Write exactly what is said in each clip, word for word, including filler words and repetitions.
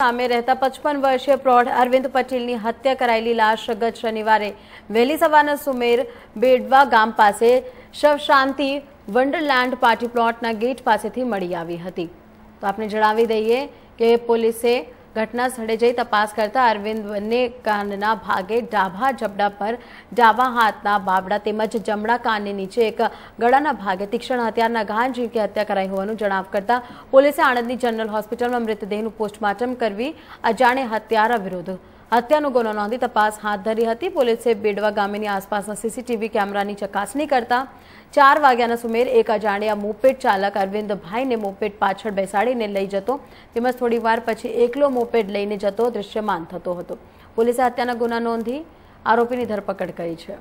સામે રહેતા પચપન વર્ષીય પ્રૌઢ અરવિંદ પટેલની હત્યા કરાયેલી લાશ ગત શનિવારે વહેલી સવારના સુમેર બેડવા ગામ પાસે શવશાંતિ વન્ડરલેન્ડ પાર્ટી પ્લોટના ગેટ પાસેથી મળી આવી હતી। તો આપણે જણાવી દઈએ કે પોલીસે ઘટના સ્થળે જઈ તપાસ કરતા અરવિંદ બંને કાનના ભાગે ડાબા જબડા પર ડાબા હાથના બાબડા તેમજ જમણા કાનની નીચે એક ગળાના ભાગે તીક્ષ્ણ હથિયારના ઘા ઝીંકી હત્યા કરાઈ હોવાનું જણાવ કરતા પોલીસે આણંદની જનરલ હોસ્પિટલમાં મૃતદેહનું પોસ્ટમોર્ટમ કરવી અજાણે હત્યારા વિરુદ્ધ હત્યાનો ગુનો નોંધી તપાસ હાથ ધરી હતી। પોલીસે બેડવા ગામની આસપાસના સીસીટીવી કેમેરાની ચકાસણી કરતા ચાર વાગ્યાના સુમેર એક અજાણ્યા મોપેડ ચાલક અરવિંદભાઈને મોપેડ પાછળ બેસાડીને લઈ જતો તેમજ થોડીવાર પછી એકલો મોપેડ લઈને જતો દૃશ્યમાન થતો હતો। પોલીસે હત્યાના ગુના નોંધી આરોપીની ધરપકડ કરી છે।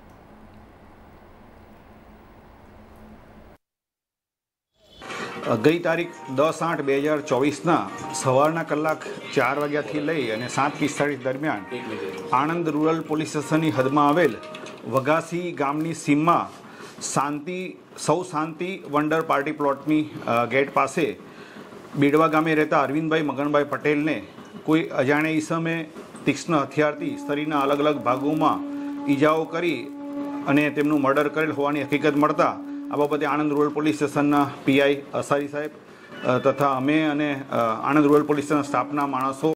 ગઈ તારીખ દસ આઠ બે હજાર ચોવીસના સવારના કલાક ચાર વાગ્યાથી લઈ અને સાત પિસ્તાળીસ દરમિયાન આણંદ રૂરલ પોલીસ સ્ટેશનની હદમાં આવેલ વઘાસી ગામની સીમમાં શાંતિ સૌ શાંતિ વંડર પાર્ટી પ્લોટની ગેટ પાસે બેડવા ગામે રહેતા અરવિંદભાઈ મગનભાઈ પટેલને કોઈ અજાણે ઈસમે તીક્ષ્ણ હથિયારથી શરીરના અલગ અલગ ભાગોમાં ઈજાઓ કરી અને તેમનું મર્ડર કરેલ હોવાની હકીકત મળતા આ બાબતે આણંદ રૂરલ પોલીસ સ્ટેશનના પીઆઈ અસારી સાહેબ તથા અમે અને આણંદ રૂરલ પોલીસ સ્ટેશન સ્ટાફના માણસો